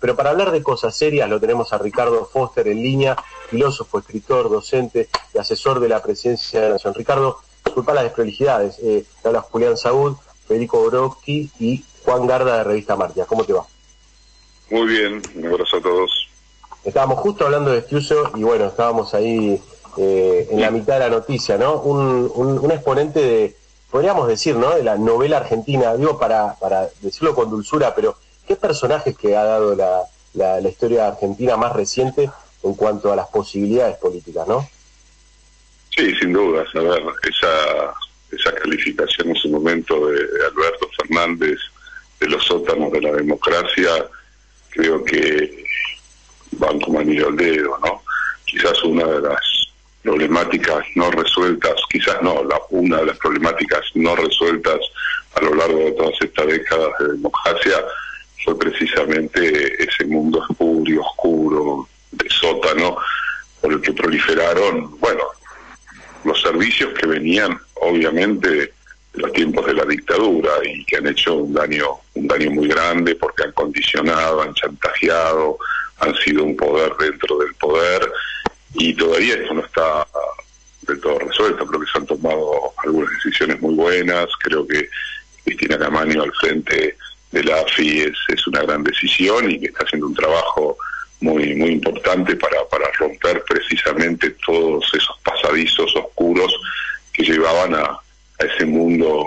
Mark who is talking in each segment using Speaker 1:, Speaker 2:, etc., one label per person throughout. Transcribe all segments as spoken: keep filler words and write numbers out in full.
Speaker 1: pero para hablar de cosas serias lo tenemos a Ricardo Foster en línea, filósofo, escritor, docente y asesor de la Presidencia de la Nación. Ricardo, disculpa las desprolijidades, eh, te habla Julián Saúd, Federico Borowski y Juan Garda de Revista Martia. ¿Cómo te va?
Speaker 2: Muy bien, un abrazo a todos.
Speaker 1: Estábamos justo hablando de Estiuso y bueno, estábamos ahí eh, en la mitad de la noticia, ¿no? Un, un, un exponente de, podríamos decir, ¿no?, de la novela argentina, digo para, para decirlo con dulzura, pero ¿qué personajes que ha dado la, la, la historia argentina más reciente en cuanto a las posibilidades políticas, ¿no?
Speaker 2: Sí, sin duda. A ver, esa, esa calificación en su momento de, de Alberto Fernández de los sótanos de la democracia, creo que van como anillo al dedo, ¿no? Quizás una de las problemáticas no resueltas, quizás no, la, una de las problemáticas no resueltas a lo largo de todas estas décadas de democracia fue precisamente ese mundo espurio, oscuro, de sótano, por el que proliferaron, bueno, los servicios que venían, obviamente, de los tiempos de la dictadura y que han hecho un daño, un daño muy grande porque han condicionado, han chantajeado, han sido un poder dentro del poder, y todavía esto no está del todo resuelto. Creo que se han tomado algunas decisiones muy buenas. Creo que Cristina Camaño al frente de la A F I es, es una gran decisión y que está haciendo un trabajo muy muy importante para, para romper precisamente todos esos pasadizos oscuros que llevaban a, a ese mundo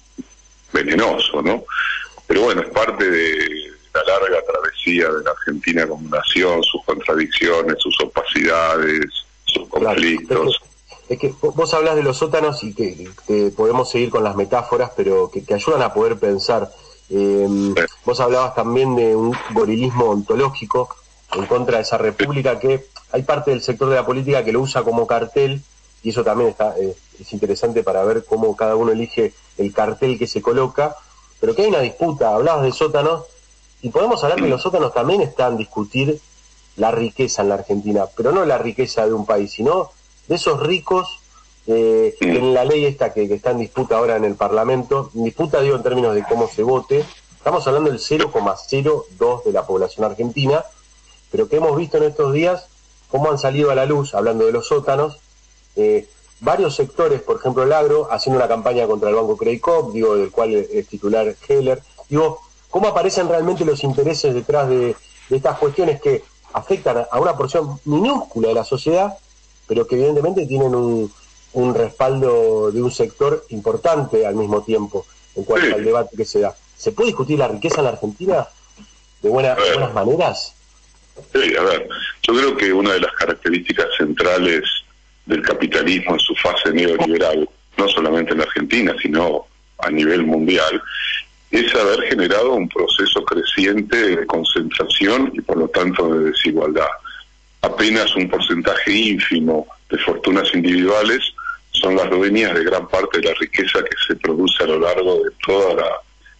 Speaker 2: venenoso, ¿no? Pero bueno, es parte de la larga travesía de la Argentina como nación, sus contradicciones, sus opacidades, sus conflictos.
Speaker 1: Claro, es, que, es que vos hablas de los sótanos y que, que podemos seguir con las metáforas, pero que, que ayudan a poder pensar. Eh, sí. Vos hablabas también de un gorilismo ontológico en contra de esa república, que hay parte del sector de la política que lo usa como cartel, y eso también está eh, es interesante para ver cómo cada uno elige el cartel que se coloca, pero que hay una disputa. Hablabas de sótanos, y podemos hablar que los sótanos también están discutir la riqueza en la Argentina, pero no la riqueza de un país, sino de esos ricos, eh, en la ley esta que, que está en disputa ahora en el Parlamento, en disputa digo en términos de cómo se vote, estamos hablando del cero coma cero dos de la población argentina, pero que hemos visto en estos días cómo han salido a la luz, hablando de los sótanos, eh, varios sectores, por ejemplo el agro, haciendo una campaña contra el Banco Credit Corp, digo, del cual es titular Heller, digo, cómo aparecen realmente los intereses detrás de, de estas cuestiones que afectan a una porción minúscula de la sociedad, pero que evidentemente tienen un, un respaldo de un sector importante al mismo tiempo en cuanto sí. al debate que se da. ¿Se puede discutir la riqueza en la Argentina de, buena, de buenas maneras?
Speaker 2: Sí, a ver, yo creo que una de las características centrales del capitalismo en su fase neoliberal, no solamente en la Argentina, sino a nivel mundial, es haber generado un proceso creciente de concentración y por lo tanto de desigualdad. Apenas un porcentaje ínfimo de fortunas individuales son las dueñas de gran parte de la riqueza que se produce a lo largo de toda la,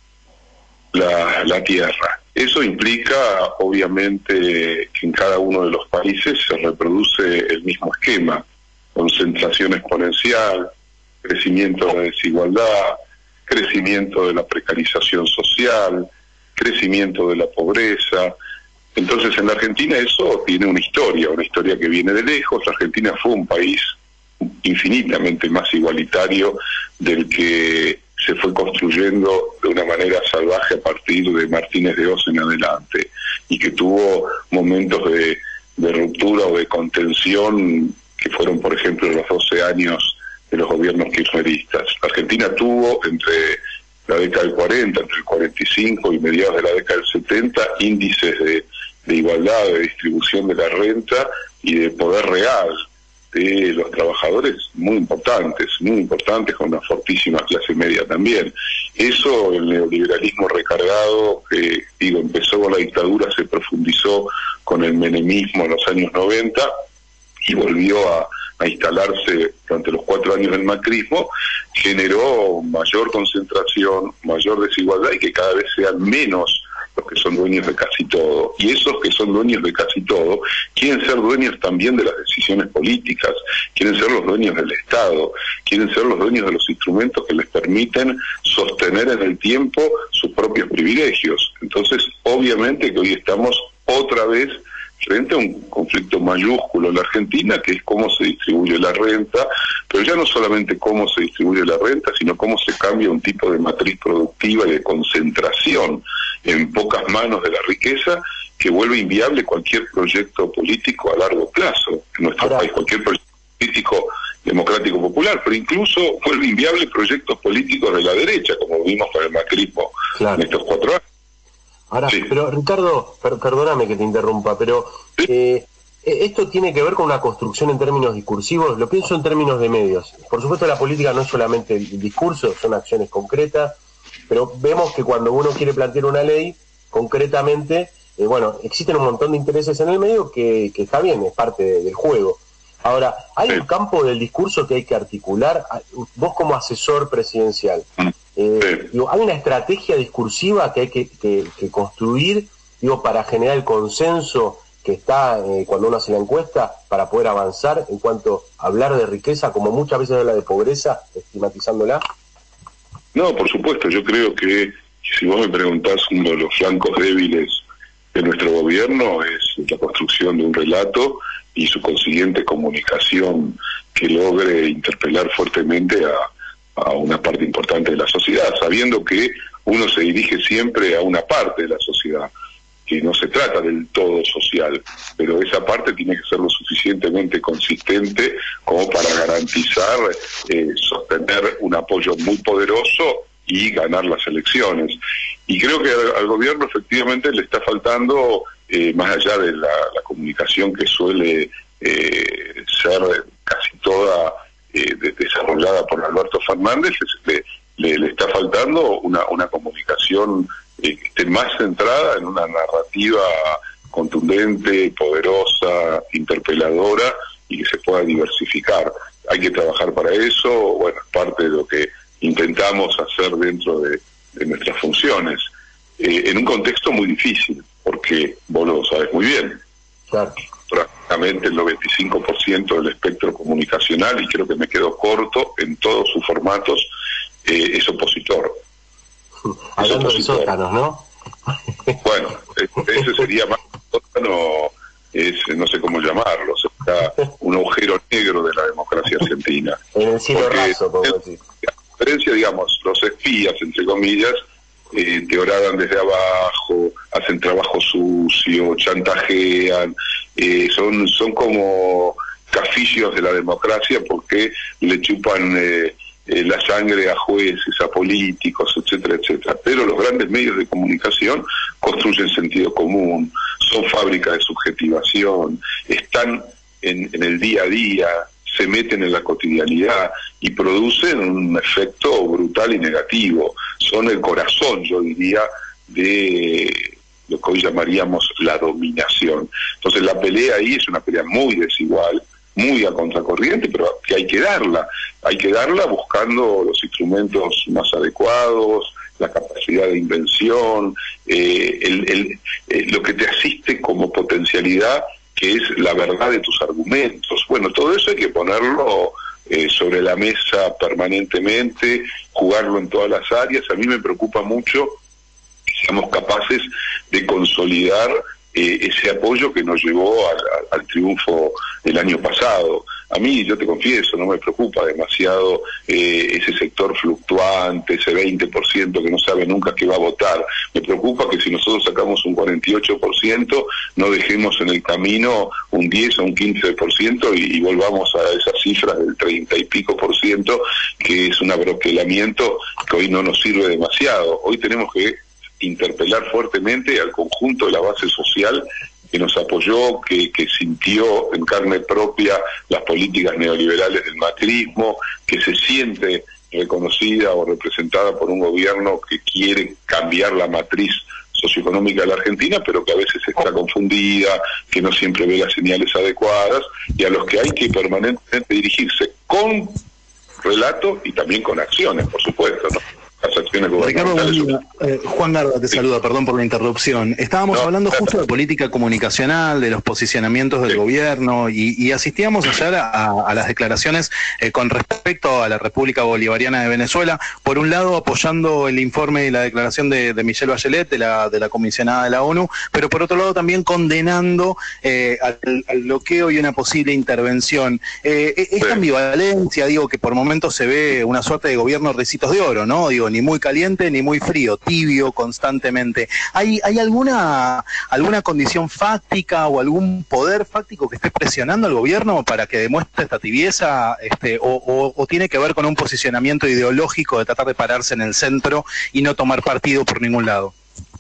Speaker 2: la, la tierra. Eso implica, obviamente, que en cada uno de los países se reproduce el mismo esquema: concentración exponencial, crecimiento de desigualdad, crecimiento de la precarización social, crecimiento de la pobreza. Entonces en la Argentina eso tiene una historia, una historia que viene de lejos. La Argentina fue un país infinitamente más igualitario del que se fue construyendo de una manera salvaje a partir de Martínez de Oz en adelante, y que tuvo momentos de, de ruptura o de contención que fueron, por ejemplo, los doce años de los gobiernos kirchneristas. La Argentina tuvo entre la década del cuarenta, entre el cuarenta y cinco y mediados de la década del setenta, índices de, de igualdad, de distribución de la renta y de poder real de los trabajadores muy importantes, muy importantes, con una fortísima clase media también. Eso, el neoliberalismo recargado, que digo, empezó con la dictadura, se profundizó con el menemismo en los años noventa y volvió a a instalarse durante los cuatro años del macrismo, generó mayor concentración, mayor desigualdad, y que cada vez sean menos los que son dueños de casi todo. Y esos que son dueños de casi todo quieren ser dueños también de las decisiones políticas, quieren ser los dueños del Estado, quieren ser los dueños de los instrumentos que les permiten sostener en el tiempo sus propios privilegios. Entonces, obviamente que hoy estamos otra vez frente a un conflicto mayúsculo en la Argentina, que es cómo se distribuye la renta, pero ya no solamente cómo se distribuye la renta, sino cómo se cambia un tipo de matriz productiva y de concentración en pocas manos de la riqueza, que vuelve inviable cualquier proyecto político a largo plazo en nuestro Ahora, país, cualquier proyecto político democrático popular, pero incluso vuelve inviable proyectos políticos de la derecha, como vimos con el macrismo claro. en estos cuatro años.
Speaker 1: Ahora, sí. pero Ricardo, per perdóname que te interrumpa, pero ¿Sí? eh, esto tiene que ver con una construcción en términos discursivos, lo pienso en términos de medios. Por supuesto la política no es solamente el discurso, son acciones concretas, pero vemos que cuando uno quiere plantear una ley, concretamente, eh, bueno, existen un montón de intereses en el medio que, que está bien, es parte de, del juego. Ahora, ¿hay sí. un campo del discurso que hay que articular? Vos como asesor presidencial, eh, sí. digo, ¿hay una estrategia discursiva que hay que, que, que construir, digo, para generar el consenso que está eh, cuando uno hace la encuesta, para poder avanzar en cuanto a hablar de riqueza, como muchas veces habla de pobreza, estigmatizándola?
Speaker 2: No, por supuesto, yo creo que si vos me preguntás, uno de los flancos débiles de nuestro gobierno es la construcción de un relato y su consiguiente comunicación que logre interpelar fuertemente a, a una parte importante de la sociedad, sabiendo que uno se dirige siempre a una parte de la sociedad, que no se trata del todo social, pero esa parte tiene que ser lo suficientemente consistente como para garantizar, eh, sostener un apoyo muy poderoso y ganar las elecciones. Y creo que al, al gobierno efectivamente le está faltando, eh, más allá de la, la comunicación que suele eh, ser casi toda eh, de, desarrollada por Alberto Fernández, le, le, le está faltando una, una comunicación eh, que esté más centrada en una narrativa contundente, poderosa, interpeladora y que se pueda diversificar. Hay que trabajar para eso, bueno, es parte de lo que intentamos hacer dentro de, de nuestras funciones, eh, en un contexto muy difícil, porque vos lo sabes muy bien, claro. Prácticamente el noventa y cinco por ciento del espectro comunicacional, y creo que me quedo corto en todos sus formatos, eh, es opositor.
Speaker 1: Hablando es opositor. de sótanos, ¿no?
Speaker 2: Bueno, ese sería más sótano, es, no sé cómo llamarlo, sería un agujero negro de la democracia argentina.
Speaker 1: En el cielo raso, puedo decir.
Speaker 2: Digamos, los espías, entre comillas, eh, te horadan desde abajo, hacen trabajo sucio, chantajean, eh, son son como cafillos de la democracia porque le chupan eh, eh, la sangre a jueces, a políticos, etcétera, etcétera. Pero los grandes medios de comunicación construyen sentido común, son fábricas de subjetivación, están en, en el día a día, se meten en la cotidianidad y producen un efecto brutal y negativo. Son el corazón, yo diría, de lo que hoy llamaríamos la dominación. Entonces la pelea ahí es una pelea muy desigual, muy a contracorriente, pero que hay que darla. Hay que darla buscando los instrumentos más adecuados, la capacidad de invención, eh, el, el, eh, lo que te asiste como potencialidad, que es la verdad de tus argumentos. Bueno, todo eso hay que ponerlo eh, sobre la mesa permanentemente, jugarlo en todas las áreas. A mí me preocupa mucho que seamos capaces de consolidar eh, ese apoyo que nos llevó al, al triunfo el año pasado. A mí, yo te confieso, no me preocupa demasiado eh, ese sector fluctuante, ese veinte por ciento que no sabe nunca qué va a votar. Me preocupa que si nosotros sacamos un cuarenta y ocho por ciento, no dejemos en el camino un diez o un quince por ciento y, y volvamos a esas cifras del treinta y pico por ciento, que es un abroquelamiento que hoy no nos sirve demasiado. Hoy tenemos que interpelar fuertemente al conjunto de la base social que nos apoyó, que, que sintió en carne propia las políticas neoliberales del macrismo, que se siente reconocida o representada por un gobierno que quiere cambiar la matriz socioeconómica de la Argentina, pero que a veces está confundida, que no siempre ve las señales adecuadas, y a los que hay que permanentemente dirigirse con relato y también con acciones, por supuesto, ¿no? las acciones
Speaker 3: Ricardo,
Speaker 2: gubernamentales.
Speaker 3: eh, Juan Garda te saluda, perdón por la interrupción. Estábamos no, hablando justo de política comunicacional, de los posicionamientos del sí. gobierno, y, y asistíamos ayer a, a las declaraciones eh, con respecto a la República Bolivariana de Venezuela, por un lado apoyando el informe y la declaración de, de Michelle Bachelet, de la, de la comisionada de la ONU, pero por otro lado también condenando eh, al, al bloqueo y una posible intervención. Eh, esta sí. ambivalencia, digo, que por momentos se ve una suerte de gobierno ricitos de oro, ¿no? Digo, ni muy caliente ni muy frío, tibio constantemente. ¿Hay, hay alguna, alguna condición fáctica o algún poder fáctico que esté presionando al gobierno para que demuestre esta tibieza, este, o, o, o tiene que ver con un posicionamiento ideológico de tratar de pararse en el centro y no tomar partido por ningún lado?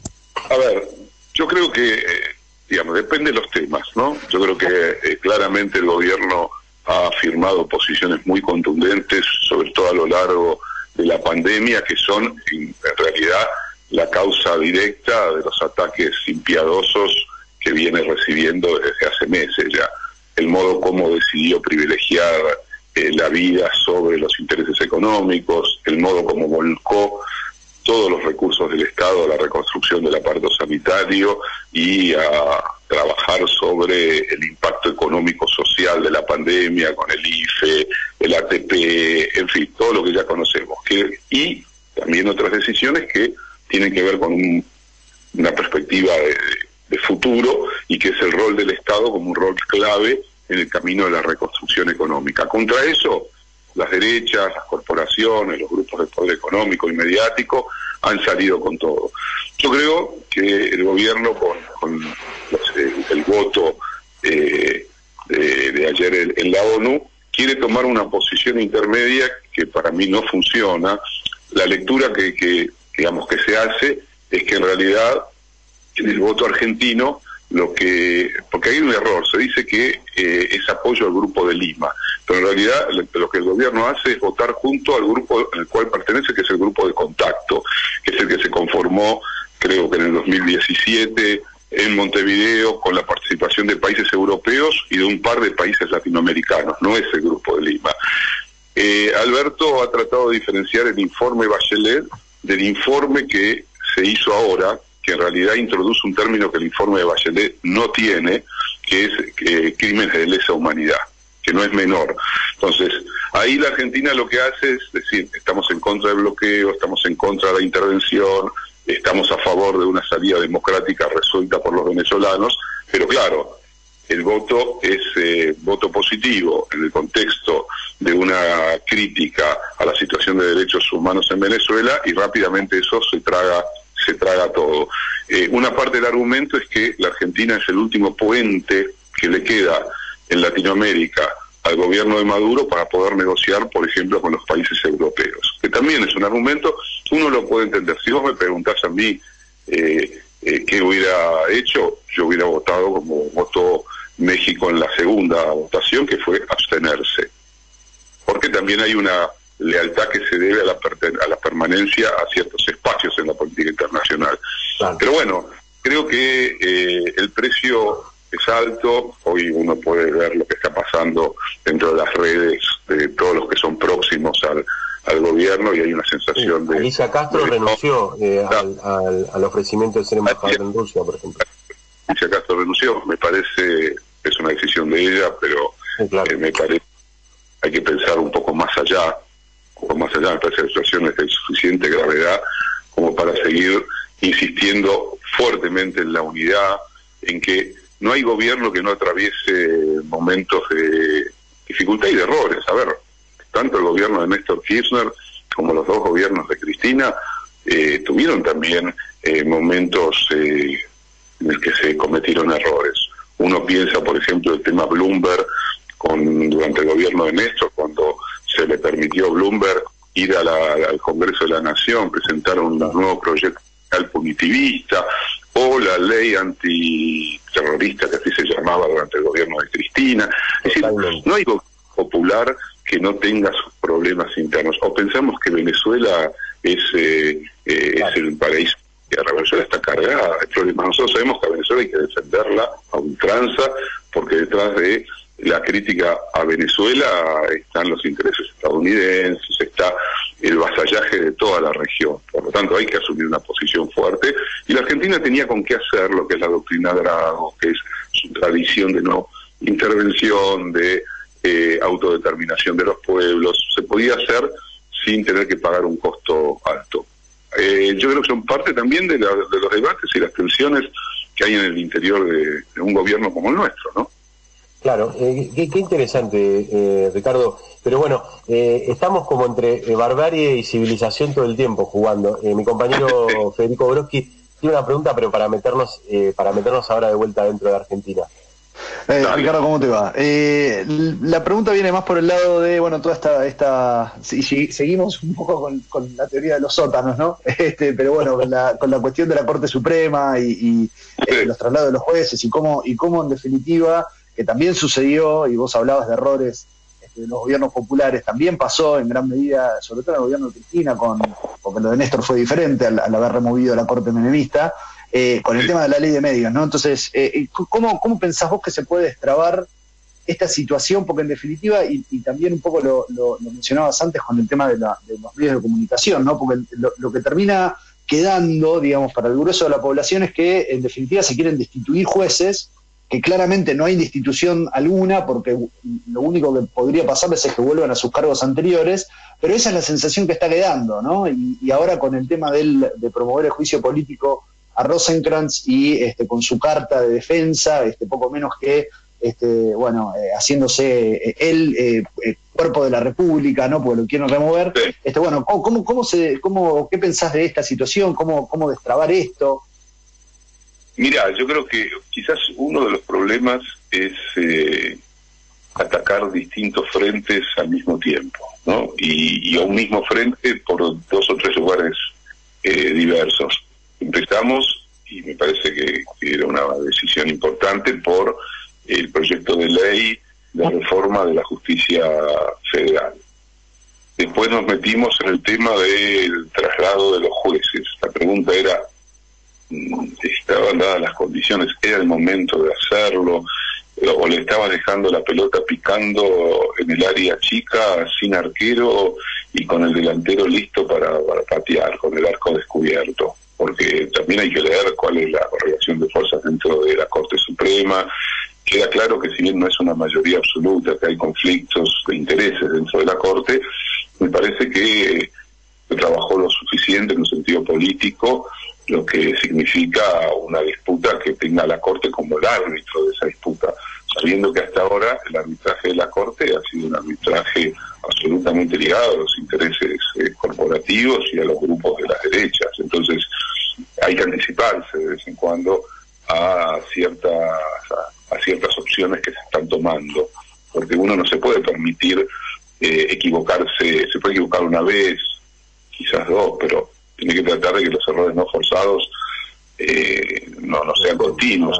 Speaker 2: A ver, yo creo que, eh, digamos, depende de los temas, ¿no? Yo creo que eh, claramente el gobierno ha afirmado posiciones muy contundentes, sobre todo a lo largo de la pandemia, que son en, en realidad la causa directa de los ataques impiadosos que viene recibiendo desde hace meses ya. El modo como decidió privilegiar eh, la vida sobre los intereses económicos, el modo como volcó todos los recursos del Estado a la reconstrucción del aparato sanitario y a trabajar sobre el impacto económico-social de la pandemia con el I F E, el A T P, en fin, todo lo que ya conocemos. Que, y también otras decisiones que tienen que ver con un, una perspectiva de, de futuro y que es el rol del Estado como un rol clave en el camino de la reconstrucción económica. Contra eso, las derechas, las corporaciones, los grupos de poder económico y mediático han salido con todo. Yo creo que el gobierno con, con los, eh, el voto eh, de, de ayer en, en la ONU quiere tomar una posición intermedia que para mí no funciona. La lectura que, que digamos que se hace es que en realidad en el voto argentino lo que, porque hay un error, se dice que eh, es apoyo al Grupo de Lima, pero en realidad lo que el gobierno hace es votar junto al grupo al cual pertenece, que es el Grupo de Contacto, que es el que se conformó, creo que en el dos mil diecisiete, en Montevideo, con la participación de países europeos y de un par de países latinoamericanos, no es el Grupo de Lima. Eh, Alberto ha tratado de diferenciar el informe Bachelet del informe que se hizo ahora, que en realidad introduce un término que el informe de Bachelet no tiene, que es eh, crímenes de lesa humanidad, que no es menor. Entonces, ahí la Argentina lo que hace es decir, estamos en contra del bloqueo, estamos en contra de la intervención, estamos a favor de una salida democrática resuelta por los venezolanos, pero claro, el voto es eh, voto positivo en el contexto de una crítica a la situación de derechos humanos en Venezuela, y rápidamente eso se traga se traga todo. Eh, una parte del argumento es que la Argentina es el último puente que le queda en Latinoamérica al gobierno de Maduro para poder negociar, por ejemplo, con los países europeos, que también es un argumento, uno lo puede entender. Si vos me preguntás a mí eh, eh, qué hubiera hecho, yo hubiera votado como votó México en la segunda votación, que fue abstenerse, porque también hay una lealtad que se debe a la, a la permanencia a ciertos espacios en la política internacional. Claro. Pero bueno, creo que eh, el precio es alto. Hoy uno puede ver lo que está pasando dentro de las redes de todos los que son próximos al, al gobierno, y hay una sensación sí. de...
Speaker 1: Alicia Castro de, renunció eh, al, al, al ofrecimiento de ser embajadora en Rusia, por ejemplo.
Speaker 2: Alicia Castro renunció, me parece, es una decisión de ella, pero sí, claro. eh, me parece hay que pensar un poco más allá, un poco más allá, me parece que la situación es de suficiente gravedad como para seguir insistiendo fuertemente en la unidad, en que no hay gobierno que no atraviese momentos de dificultad y de errores. A ver, tanto el gobierno de Néstor Kirchner como los dos gobiernos de Cristina eh, tuvieron también eh, momentos eh, en el que se cometieron errores. Uno piensa, por ejemplo, el tema Bloomberg con, durante el gobierno de Néstor, cuando se le permitió a Bloomberg ir a la, al Congreso de la Nación, presentar un nuevo proyecto punitivista, o la ley antiterrorista, que así se llamaba durante el gobierno de Cristina. Es decir, no hay gobierno popular que no tenga sus problemas internos. O pensamos que Venezuela es, eh, eh, claro. es el paraíso. Venezuela está cargada de problemas. Nosotros sabemos que a Venezuela hay que defenderla a ultranza, porque detrás de la crítica a Venezuela están los intereses estadounidenses, está el vasallaje de toda la región. Por lo tanto, hay que asumir una posición fuerte, y la Argentina tenía con qué hacer lo que es la doctrina Drago, que es su tradición de no intervención, de eh, autodeterminación de los pueblos. Se podía hacer sin tener que pagar un costo alto. Eh, yo creo que son parte también de, la, de los debates y las tensiones que hay en el interior de, de un gobierno como el nuestro, ¿no?
Speaker 1: Claro, eh, qué, qué interesante, eh, Ricardo. Pero bueno, eh, estamos como entre eh, barbarie y civilización todo el tiempo jugando. Eh, mi compañero Federico Brodsky tiene una pregunta, pero para meternos eh, para meternos ahora de vuelta dentro de Argentina.
Speaker 3: Eh, Ricardo, ¿cómo te va? Eh, la pregunta viene más por el lado de, bueno, toda esta, esta si, si, seguimos un poco con, con la teoría de los sótanos, ¿no? Este, pero bueno, con la, con la cuestión de la Corte Suprema y, y eh, los traslados de los jueces y cómo, y cómo en definitiva, que también sucedió, y vos hablabas de errores este, de los gobiernos populares, también pasó en gran medida, sobre todo en el gobierno de Cristina, con, porque lo de Néstor fue diferente al, al haber removido la Corte menemista, eh, con el tema de la ley de medios, ¿no? Entonces, eh, ¿cómo, ¿cómo pensás vos que se puede destrabar esta situación? Porque en definitiva, y, y también un poco lo, lo, lo mencionabas antes con el tema de, la, de los medios de comunicación, ¿no? Porque lo, lo que termina quedando, digamos, para el grueso de la población es que en definitiva se quieren destituir jueces, que claramente no hay destitución alguna, porque lo único que podría pasarles es que vuelvan a sus cargos anteriores, pero esa es la sensación que está quedando, ¿no? Y, y ahora con el tema del, de promover el juicio político a Rosenkrantz y este, con su carta de defensa, este, poco menos que este, bueno, eh, haciéndose eh, él eh, eh, cuerpo de la República, ¿no? Porque lo quieren remover. Sí. Este, bueno, ¿cómo, cómo, cómo se, cómo, ¿qué pensás de esta situación? ¿Cómo, cómo destrabar esto?
Speaker 2: Mira, yo creo que quizás uno de los problemas es eh, atacar distintos frentes al mismo tiempo, ¿no? Y, y a un mismo frente por dos o tres lugares eh, diversos. Empezamos, y me parece que, que era una decisión importante, por el proyecto de ley de reforma de la justicia federal. Después nos metimos en el tema del traslado de los jueces. La pregunta era, ¿estaban dadas las condiciones? ¿Era el momento de hacerlo? ¿O le estaban dejando la pelota picando en el área chica, sin arquero y con el delantero listo para, para patear, con el arco descubierto? Porque también hay que leer cuál es la correlación de fuerzas dentro de la Corte Suprema. Queda claro que si bien no es una mayoría absoluta, que hay conflictos de intereses dentro de la Corte, me parece que se trabajó lo suficiente en un sentido político, lo que significa una disputa que tenga la Corte como el árbitro de esa disputa, sabiendo que hasta ahora el arbitraje de la Corte ha sido un arbitraje absolutamente ligado a los intereses eh, corporativos y a los grupos de las derechas. Entonces hay que anticiparse de vez en cuando a ciertas a, a ciertas opciones que se están tomando, porque uno no se puede permitir eh, equivocarse. Se puede equivocar una vez, quizás dos, pero tiene que tratar de que los errores no forzados eh, no, no sean continuos,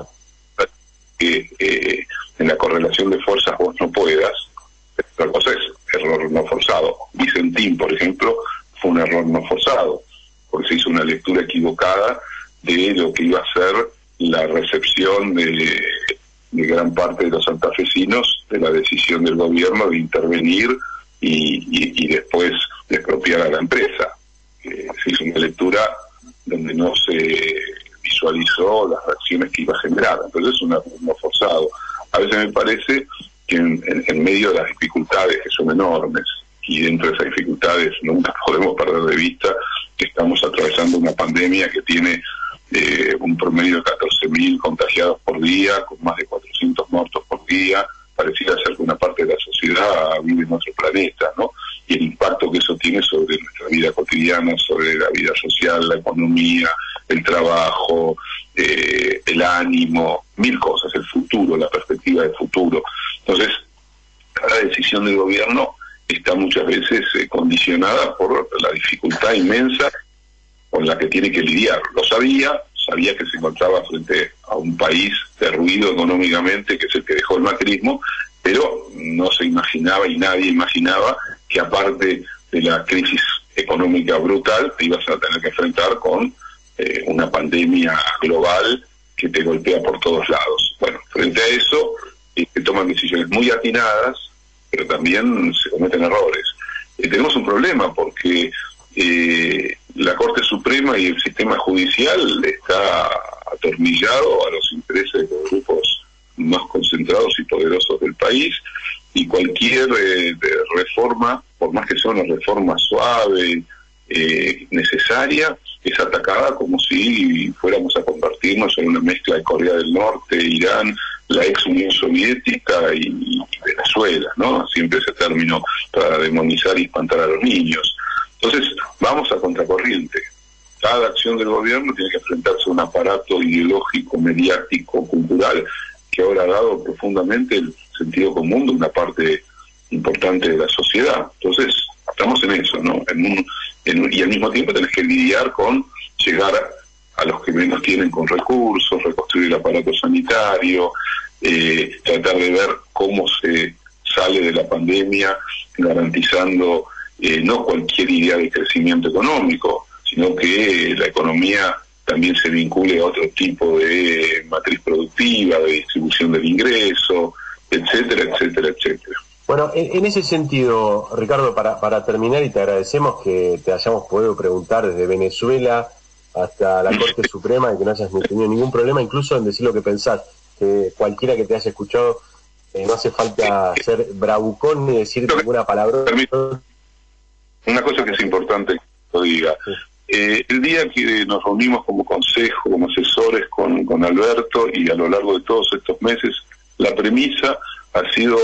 Speaker 2: que eh, en la correlación de fuerzas vos no puedas. Otra cosa es error no forzado. Vicentín, por ejemplo, fue un error no forzado, porque se hizo una lectura equivocada de lo que iba a ser la recepción de, de gran parte de los santafesinos de la decisión del gobierno de intervenir y, y, y después de expropiar a la empresa. Eh, se hizo una lectura donde no se visualizó las reacciones que iba a generar. Entonces es un error no forzado. A veces me parece que en, en, en medio de las dificultades, que son enormes, y dentro de esas dificultades nunca podemos perder de vista que estamos atravesando una pandemia que tiene eh, un promedio de catorce mil contagiados por día, con más de cuatrocientos muertos por día. Pareciera ser que una parte de la sociedad vive en otro planeta, ¿no? Y el impacto que eso tiene sobre nuestra vida cotidiana, sobre la vida social, la economía, el trabajo, eh, el ánimo, mil cosas, el futuro, la perspectiva del futuro. Entonces, cada decisión del gobierno está muchas veces eh, condicionada por la dificultad inmensa con la que tiene que lidiar. Lo sabía, sabía que se encontraba frente a un país derruido económicamente, que es el que dejó el macrismo, pero no se imaginaba, y nadie imaginaba, que aparte de la crisis económica brutal, te ibas a tener que enfrentar con eh, una pandemia global que te golpea por todos lados. Bueno, frente a eso, eh, se toman decisiones muy atinadas, pero también se cometen errores. Eh, tenemos un problema porque eh, la Corte Suprema y el sistema judicial está atornillado a los intereses de los grupos más concentrados y poderosos del país, y cualquier eh, de reforma, por más que sea una reforma suave, eh, necesaria, es atacada como si fuéramos a convertirnos en una mezcla de Corea del Norte, Irán, la ex Unión Soviética y, y Venezuela, ¿no? Siempre ese término para demonizar y espantar a los niños. Entonces, vamos a contracorriente. Cada acción del gobierno tiene que enfrentarse a un aparato ideológico, mediático, cultural, que ahora ha dado profundamente el sentido común de una parte importante de la sociedad. Entonces, estamos en eso, ¿no? En un, en un, y al mismo tiempo tenés que lidiar con llegar a, a los que menos tienen con recursos, reconstruir el aparato sanitario, eh, tratar de ver cómo se sale de la pandemia garantizando eh, no cualquier idea de crecimiento económico, sino que la economía también se vincule a otro tipo de matriz productiva, de distribución del ingreso, etcétera, etcétera, etcétera.
Speaker 1: Bueno, en, en ese sentido, Ricardo, para, para terminar, y te agradecemos que te hayamos podido preguntar desde Venezuela hasta la Corte Suprema y que no hayas tenido ningún problema, incluso en decir lo que pensás, que cualquiera que te haya escuchado, eh, no hace falta ser bravucón ni decir ninguna palabra.
Speaker 2: Una cosa que es importante que lo diga. Sí. Eh, el día que nos reunimos como consejo, como asesores con, con Alberto, y a lo largo de todos estos meses, la premisa ha sido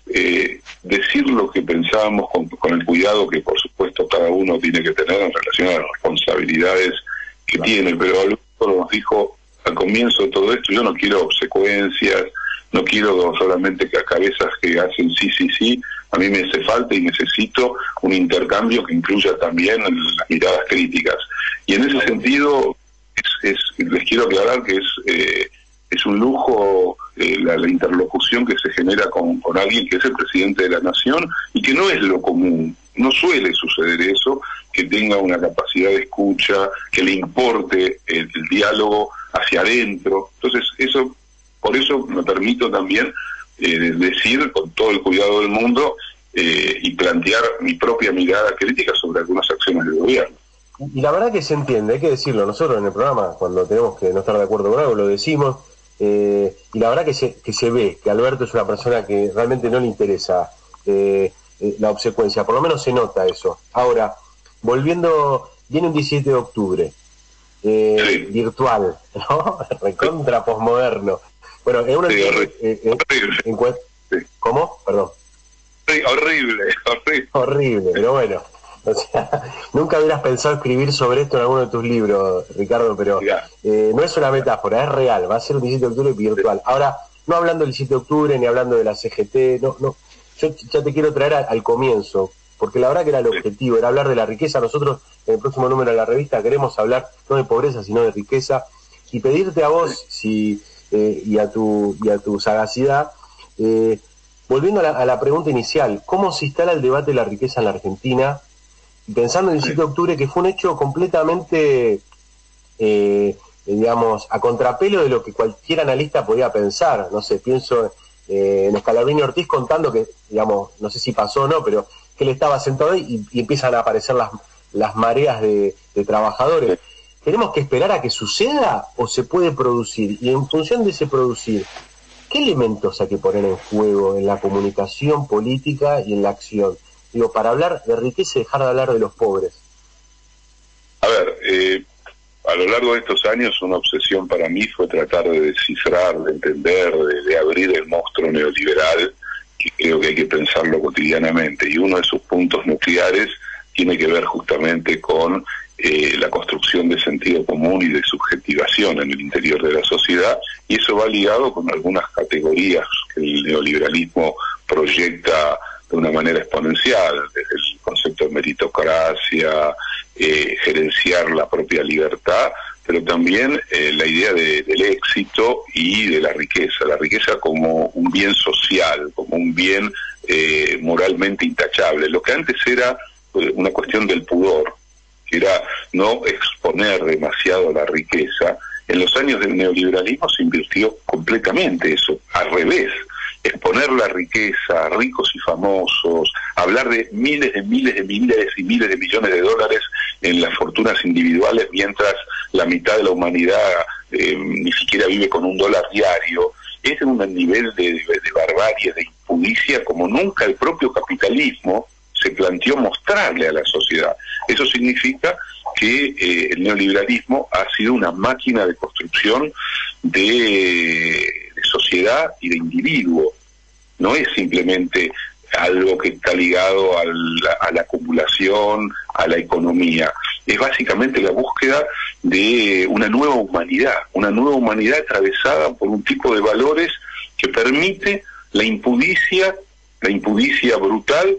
Speaker 2: eh, decir lo que pensábamos con, con el cuidado que por supuesto cada uno tiene que tener en relación a las responsabilidades que claro. tiene, pero Alberto nos dijo al comienzo de todo esto: yo no quiero secuencias, no quiero solamente que a cabezas que hacen sí, sí, sí. A mí me hace falta y necesito un intercambio que incluya también las miradas críticas. Y en ese sentido, es, es, les quiero aclarar que es eh, es un lujo eh, la, la interlocución que se genera con, con alguien que es el presidente de la Nación, y que no es lo común. No suele suceder eso, que tenga una capacidad de escucha, que le importe el, el diálogo hacia adentro. Entonces, eso, por eso me permito también Eh, decir con todo el cuidado del mundo eh, y plantear mi propia mirada crítica sobre algunas acciones del gobierno.
Speaker 1: Y la verdad que se entiende, hay que decirlo. Nosotros en el programa, cuando tenemos que no estar de acuerdo con algo, lo decimos, eh, y la verdad que se, que se ve que Alberto es una persona que realmente no le interesa eh, eh, la obsecuencia, por lo menos se nota eso. Ahora, volviendo, viene un diecisiete de octubre, eh, sí. virtual, ¿no? Recontra posmoderno. Bueno, es una...
Speaker 2: Sí, horrible.
Speaker 1: Eh, eh,
Speaker 2: horrible.
Speaker 1: Sí. ¿Cómo? Perdón.
Speaker 2: Sí, horrible, horrible.
Speaker 1: Horrible, pero bueno. O sea, nunca hubieras pensado escribir sobre esto en alguno de tus libros, Ricardo, pero eh, no es una metáfora, es real. Va a ser un diecisiete de octubre virtual. Ahora, no hablando del diecisiete de octubre, ni hablando de la C G T, no, no. Yo ya te quiero traer a, al comienzo, porque la verdad que era el objetivo, era hablar de la riqueza. Nosotros, en el próximo número de la revista, queremos hablar no de pobreza, sino de riqueza, y pedirte a vos, si... Eh, y a tu y a tu sagacidad, eh, volviendo a la, a la pregunta inicial, ¿cómo se instala el debate de la riqueza en la Argentina? Pensando en el diecisiete de octubre, que fue un hecho completamente, eh, digamos, a contrapelo de lo que cualquier analista podía pensar. No sé, pienso eh, en Scalabrini Ortiz contando que, digamos, no sé si pasó o no, pero que él estaba sentado ahí y, y empiezan a aparecer las, las mareas de, de trabajadores. ¿Tenemos que esperar a que suceda o se puede producir? Y en función de ese producir, ¿qué elementos hay que poner en juego en la comunicación política y en la acción? Digo, para hablar de riqueza y dejar de hablar de los pobres.
Speaker 2: A ver, eh, a lo largo de estos años una obsesión para mí fue tratar de descifrar, de entender, de, de abrir el monstruo neoliberal, que creo que hay que pensarlo cotidianamente. Y uno de sus puntos nucleares tiene que ver justamente con Eh, la construcción de sentido común y de subjetivación en el interior de la sociedad, y eso va ligado con algunas categorías que el neoliberalismo proyecta de una manera exponencial, desde el concepto de meritocracia, eh, gerenciar la propia libertad, pero también eh, la idea de, del éxito y de la riqueza, la riqueza como un bien social, como un bien eh, moralmente intachable, lo que antes era una cuestión del pudor, que era no exponer demasiado la riqueza. En los años del neoliberalismo se invirtió completamente eso, al revés, exponer la riqueza, ricos y famosos, hablar de miles de miles de miles y miles de millones de dólares en las fortunas individuales, mientras la mitad de la humanidad eh, ni siquiera vive con un dólar diario, es un nivel de, de, de barbarie, de impudicia, como nunca el propio capitalismo se planteó mostrarle a la sociedad. Eso significa que eh, el neoliberalismo ha sido una máquina de construcción de, de sociedad y de individuo. No es simplemente algo que está ligado a la, a la acumulación, a la economía. Es básicamente la búsqueda de una nueva humanidad, una nueva humanidad atravesada por un tipo de valores que permite la impudicia, la impudicia brutal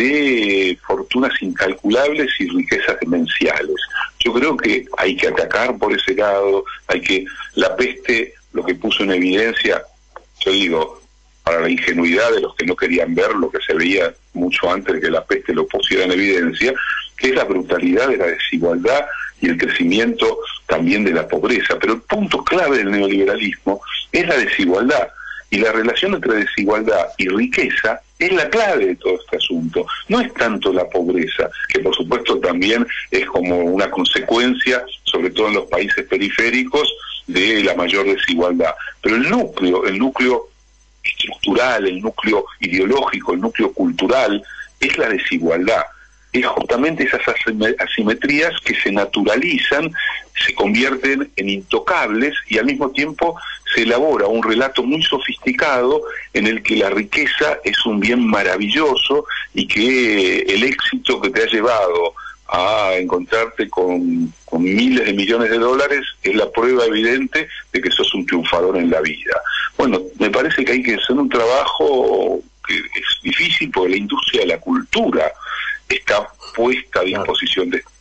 Speaker 2: de fortunas incalculables y riquezas demenciales. Yo creo que hay que atacar por ese lado, hay que, la peste lo que puso en evidencia, yo digo, para la ingenuidad de los que no querían ver lo que se veía mucho antes de que la peste lo pusiera en evidencia, que es la brutalidad de la desigualdad y el crecimiento también de la pobreza. Pero el punto clave del neoliberalismo es la desigualdad, y la relación entre desigualdad y riqueza es la clave de todo este asunto. No es tanto la pobreza, que por supuesto también es como una consecuencia, sobre todo en los países periféricos, de la mayor desigualdad. Pero el núcleo, el núcleo estructural, el núcleo ideológico, el núcleo cultural, es la desigualdad. Es justamente esas asimetrías que se naturalizan, se convierten en intocables, y al mismo tiempo se elabora un relato muy sofisticado en el que la riqueza es un bien maravilloso y que el éxito que te ha llevado a encontrarte con, con miles de millones de dólares es la prueba evidente de que sos un triunfador en la vida. Bueno, me parece que hay que hacer un trabajo que es difícil, porque la industria de la cultura está puesta a disposición de...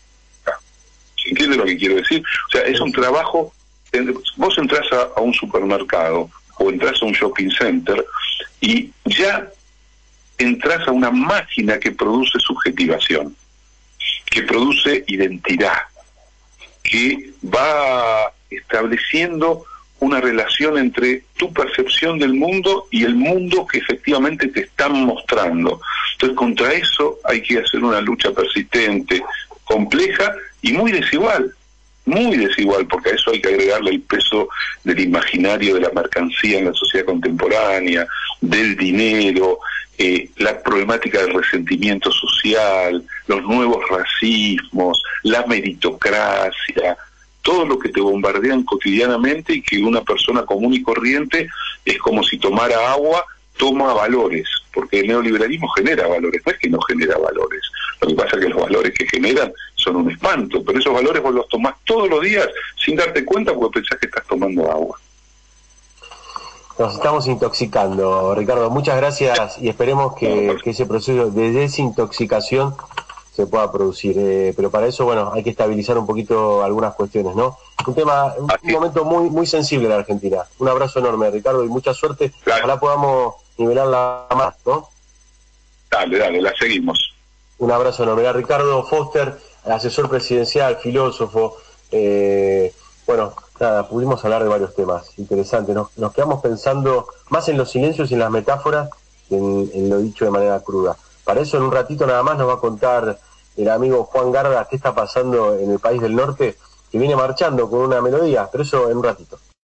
Speaker 2: ¿Se entiende lo que quiero decir? O sea, es un trabajo... Vos entrás a, a un supermercado o entras a un shopping center y ya entras a una máquina que produce subjetivación, que produce identidad, que va estableciendo una relación entre tu percepción del mundo y el mundo que efectivamente te están mostrando. Entonces, contra eso hay que hacer una lucha persistente, compleja y muy desigual, muy desigual, porque a eso hay que agregarle el peso del imaginario de la mercancía en la sociedad contemporánea, del dinero, eh, la problemática del resentimiento social, los nuevos racismos, la meritocracia, todo lo que te bombardean cotidianamente y que una persona común y corriente es como si tomara agua, toma valores, porque el neoliberalismo genera valores, no es que no genera valores. Lo que pasa es que los valores que generan son un espanto, pero esos valores vos los tomás todos los días sin darte cuenta porque pensás que estás tomando agua.
Speaker 1: Nos estamos intoxicando, Ricardo. Muchas gracias y esperemos que, que ese proceso de desintoxicación se pueda producir. Eh, pero para eso, bueno, hay que estabilizar un poquito algunas cuestiones, ¿no? Un tema, un, un momento muy muy sensible en la Argentina. Un abrazo enorme, Ricardo, y mucha suerte. Claro. Ojalá podamos nivelarla más, ¿no?
Speaker 2: Dale, dale, la seguimos.
Speaker 1: Un abrazo enorme. Era Ricardo Foster, asesor presidencial, filósofo. Eh, bueno, nada, pudimos hablar de varios temas interesantes. Nos, nos quedamos pensando más en los silencios y en las metáforas que en, en lo dicho de manera cruda. Para eso, en un ratito nada más, nos va a contar el amigo Juan Garda qué está pasando en el país del norte, que viene marchando con una melodía, pero eso en un ratito.